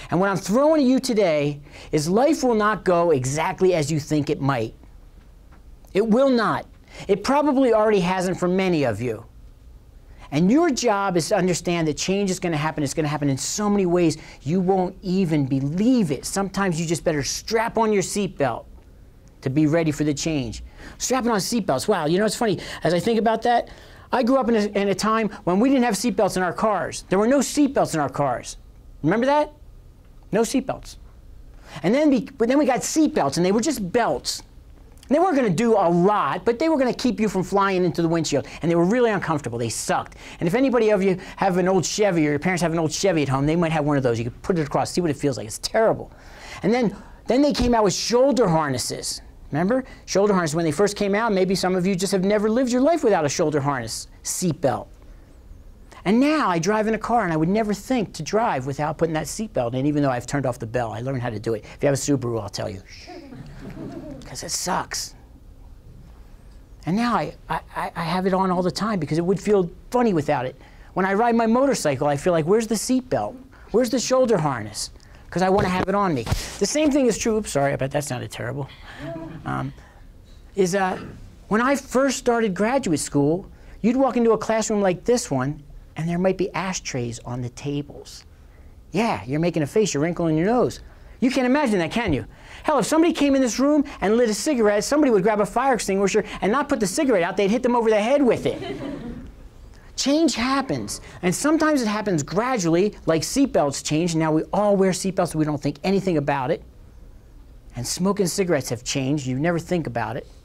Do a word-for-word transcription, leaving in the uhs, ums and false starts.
And what I'm throwing at you today is life will not go exactly as you think it might. It will not. It probably already hasn't for many of you. And your job is to understand that change is going to happen. It's going to happen in so many ways you won't even believe it. Sometimes you just better strap on your seatbelt to be ready for the change. Strapping on seatbelts. Wow, you know, it's funny. As I think about that, I grew up in a, in a time when we didn't have seatbelts in our cars. There were no seatbelts in our cars. Remember that? No seatbelts. And then, we, but then we got seatbelts, and they were just belts. And they weren't going to do a lot, but they were going to keep you from flying into the windshield. And they were really uncomfortable. They sucked. And if anybody of you have an old Chevy, or your parents have an old Chevy at home, they might have one of those. You could put it across, see what it feels like. It's terrible. And then, then they came out with shoulder harnesses. Remember? Shoulder harness, when they first came out, maybe some of you just have never lived your life without a shoulder harness, seatbelt. And now I drive in a car, and I would never think to drive without putting that seatbelt in, even though I've turned off the bell. I learned how to do it. If you have a Subaru, I'll tell you. Because it sucks. And now I, I, I have it on all the time because it would feel funny without it. When I ride my motorcycle, I feel like, where's the seatbelt? Where's the shoulder harness? Because I want to have it on me. The same thing is true, oops, sorry, I bet that sounded terrible, um, is uh, when I first started graduate school, you'd walk into a classroom like this one, and there might be ashtrays on the tables. Yeah, you're making a face, you're wrinkling your nose. You can't imagine that, can you? Hell, if somebody came in this room and lit a cigarette, somebody would grab a fire extinguisher and not put the cigarette out, they'd hit them over the head with it. Change happens, and sometimes it happens gradually, like seatbelts change. Now we all wear seatbelts, so we don't think anything about it. And smoking cigarettes have changed. You never think about it.